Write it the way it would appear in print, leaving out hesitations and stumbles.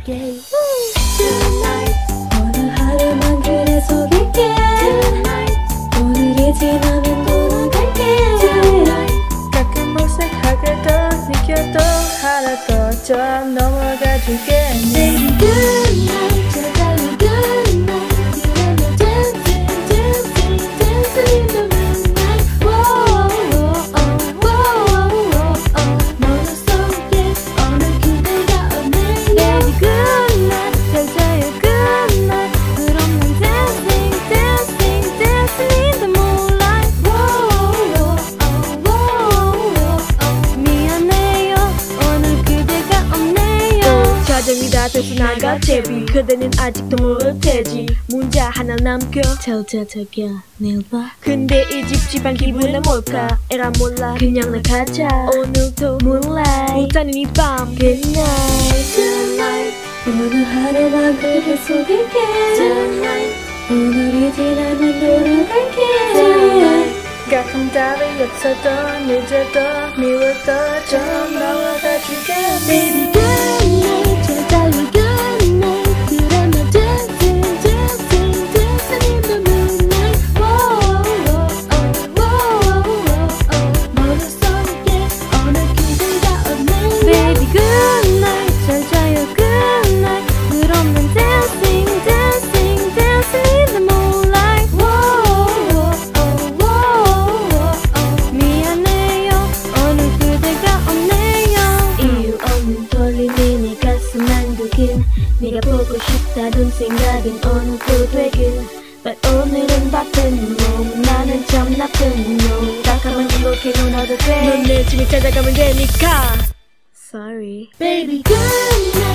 속에 Tonight 오늘 하루만 그래 속일게 Tonight 오늘이 지나면 돌아갈게 Tonight 가끔 어색하게도 느껴도 하나 더 좀 넘어가 줄게 Baby good night 제발로 good night 그러면 dancing dancing dancing in the moonlight Whoa whoa whoa 너는 속에 어느 그대가 없네요 Baby good night 잘 자요 good night 그럼 난 dancing dancing dancing in the moonlight Whoa 미안해요 오늘 그대가 없네요 사정이 다 돼서 나갔대비 그대는 아직도 모를 테지 문제 하나 남겨 Tell 저기야 내일 봐 근데 이 찝찝한 기분은 뭘까 에라 몰라 그냥 나가자 오늘도 Moonlight 못 자는 이밤 Good night Tonight 오늘 하루만 그대 속일게 Tonight 오늘이 지나면 돌아갈게 Tonight 가끔 답이 없어도 늦어도 미워도 좀 넘어가 줄게 Baby good night 제발로 good night 그러면 dancing dancing dancing in the moonlight Whoa 너는 속에 어느 그대가 없네요 Baby good night 잘 자요 good night 그럼 난 dancing dancing dancing in the moonlight 미안해요 오늘 그대가 없네요 이유 없는 떨림이 내 가슴 안두긴 네가 보고 싶다는 생각은 오늘도 되긴 But 오늘은 바쁜 놈 나는 참 나쁜 놈 깜깜한 이렇게 눈어도 넌 돼 내 집에 찾아가면 되니까 Sorry Baby good night